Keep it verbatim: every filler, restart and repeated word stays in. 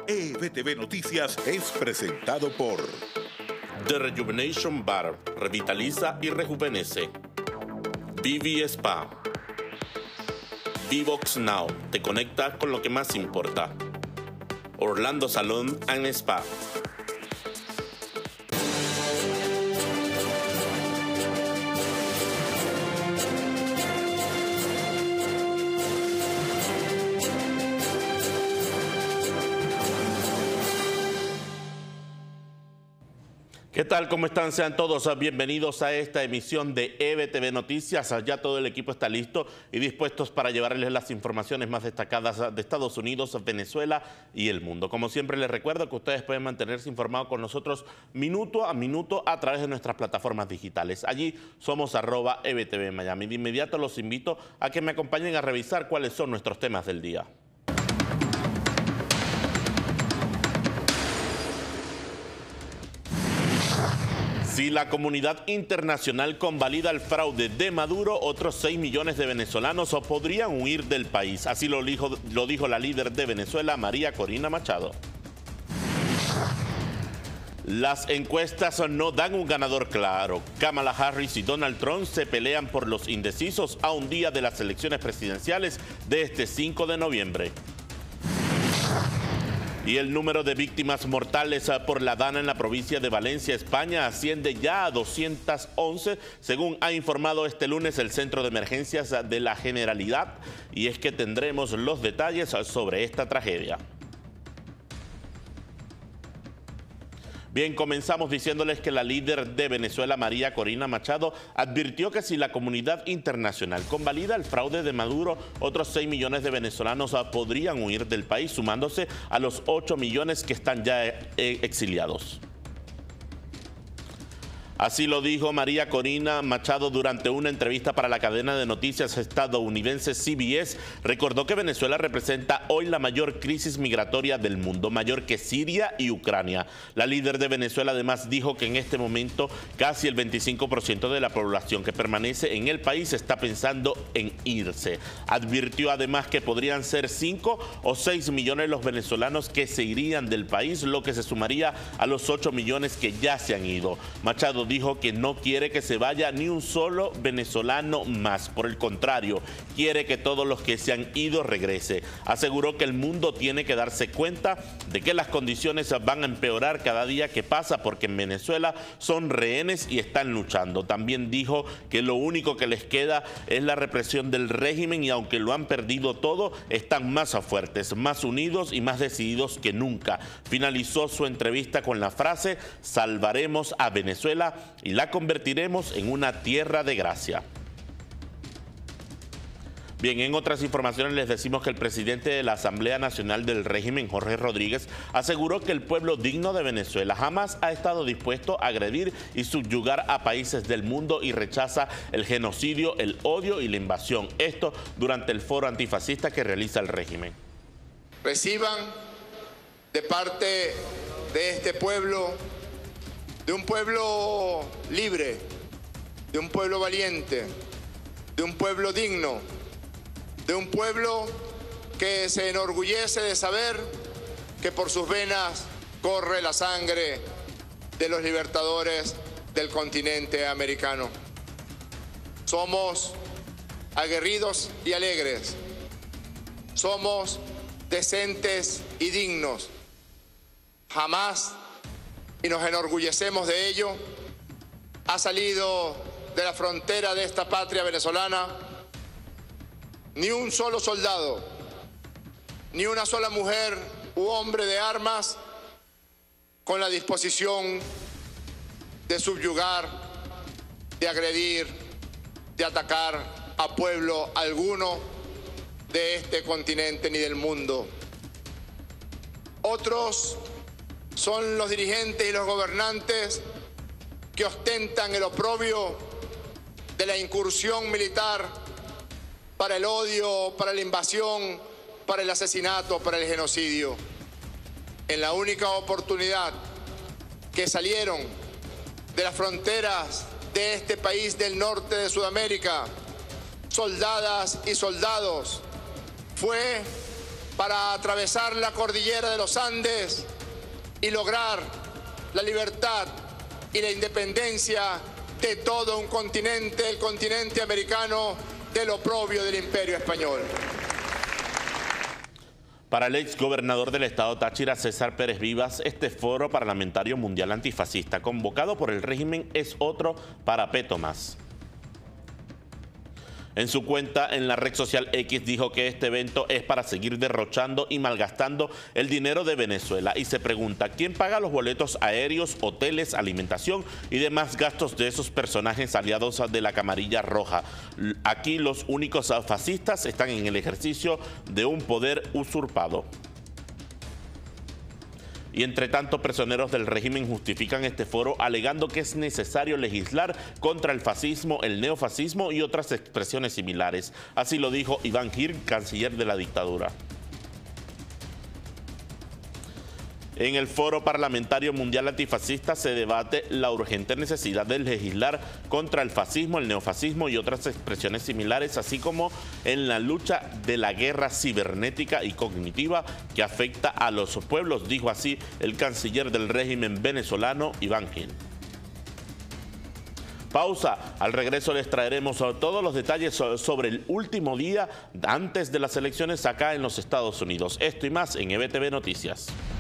E B T V Noticias es presentado por The Rejuvenation Bar, revitaliza y rejuvenece. Vivi Spa. Vivox Now, te conecta con lo que más importa. Orlando Salon and Spa. ¿Qué tal? ¿Cómo están? Sean todos bienvenidos a esta emisión de E B T V Noticias. Ya todo el equipo está listo y dispuestos para llevarles las informaciones más destacadas de Estados Unidos, Venezuela y el mundo. Como siempre, les recuerdo que ustedes pueden mantenerse informados con nosotros minuto a minuto a través de nuestras plataformas digitales. Allí somos arroba E B T V Miami. De inmediato los invito a que me acompañen a revisar cuáles son nuestros temas del día. Si la comunidad internacional convalida el fraude de Maduro, otros seis millones de venezolanos podrían huir del país. Así lo dijo, lo dijo la líder de Venezuela, María Corina Machado. Las encuestas no dan un ganador claro. Kamala Harris y Donald Trump se pelean por los indecisos a un día de las elecciones presidenciales de este cinco de noviembre. Y el número de víctimas mortales por la Dana en la provincia de Valencia, España, asciende ya a doscientas once, según ha informado este lunes el Centro de Emergencias de la Generalidad. Y es que tendremos los detalles sobre esta tragedia. Bien, comenzamos diciéndoles que la líder de Venezuela, María Corina Machado, advirtió que si la comunidad internacional convalida el fraude de Maduro, otros seis millones de venezolanos podrían huir del país, sumándose a los ocho millones que están ya exiliados. Así lo dijo María Corina Machado durante una entrevista para la cadena de noticias estadounidense C B S. Recordó que Venezuela representa hoy la mayor crisis migratoria del mundo, mayor que Siria y Ucrania. La líder de Venezuela además dijo que en este momento casi el veinticinco por ciento de la población que permanece en el país está pensando en irse. Advirtió además que podrían ser cinco o seis millones los venezolanos que se irían del país, lo que se sumaría a los ocho millones que ya se han ido. Machado dijo que no quiere que se vaya ni un solo venezolano más. Por el contrario, quiere que todos los que se han ido regrese. Aseguró que el mundo tiene que darse cuenta de que las condiciones van a empeorar cada día que pasa porque en Venezuela son rehenes y están luchando. También dijo que lo único que les queda es la represión del régimen y aunque lo han perdido todo, están más fuertes, más unidos y más decididos que nunca. Finalizó su entrevista con la frase: salvaremos a Venezuela y la convertiremos en una tierra de gracia. Bien, en otras informaciones les decimos que el presidente de la Asamblea Nacional del Régimen, Jorge Rodríguez, aseguró que el pueblo digno de Venezuela jamás ha estado dispuesto a agredir y subyugar a países del mundo y rechaza el genocidio, el odio y la invasión. Esto durante el foro antifascista que realiza el régimen. Reciban de parte de este pueblo, de un pueblo libre, de un pueblo valiente, de un pueblo digno, de un pueblo que se enorgullece de saber que por sus venas corre la sangre de los libertadores del continente americano. Somos aguerridos y alegres, somos decentes y dignos. Jamás, y nos enorgullecemos de ello, ha salido de la frontera de esta patria venezolana ni un solo soldado, ni una sola mujer u hombre de armas con la disposición de subyugar, de agredir, de atacar a pueblo alguno de este continente ni del mundo. Otros son los dirigentes y los gobernantes que ostentan el oprobio de la incursión militar para el odio, para la invasión, para el asesinato, para el genocidio. En la única oportunidad que salieron de las fronteras de este país del norte de Sudamérica, soldadas y soldados, fue para atravesar la cordillera de los Andes y lograr la libertad y la independencia de todo un continente, el continente americano, del oprobio del Imperio Español. Para el ex gobernador del estado Táchira, César Pérez Vivas, este foro parlamentario mundial antifascista convocado por el régimen es otro parapeto más. En su cuenta en la red social X dijo que este evento es para seguir derrochando y malgastando el dinero de Venezuela y se pregunta quién paga los boletos aéreos, hoteles, alimentación y demás gastos de esos personajes aliados de la Camarilla Roja. Aquí los únicos fascistas están en el ejercicio de un poder usurpado. Y entre tanto, personeros del régimen justifican este foro alegando que es necesario legislar contra el fascismo, el neofascismo y otras expresiones similares. Así lo dijo Iván Gil, canciller de la dictadura. En el Foro Parlamentario Mundial Antifascista se debate la urgente necesidad de legislar contra el fascismo, el neofascismo y otras expresiones similares, así como en la lucha de la guerra cibernética y cognitiva que afecta a los pueblos, dijo así el canciller del régimen venezolano, Iván Gil. Pausa. Al regreso les traeremos todos los detalles sobre el último día antes de las elecciones acá en los Estados Unidos. Esto y más en E B T V Noticias.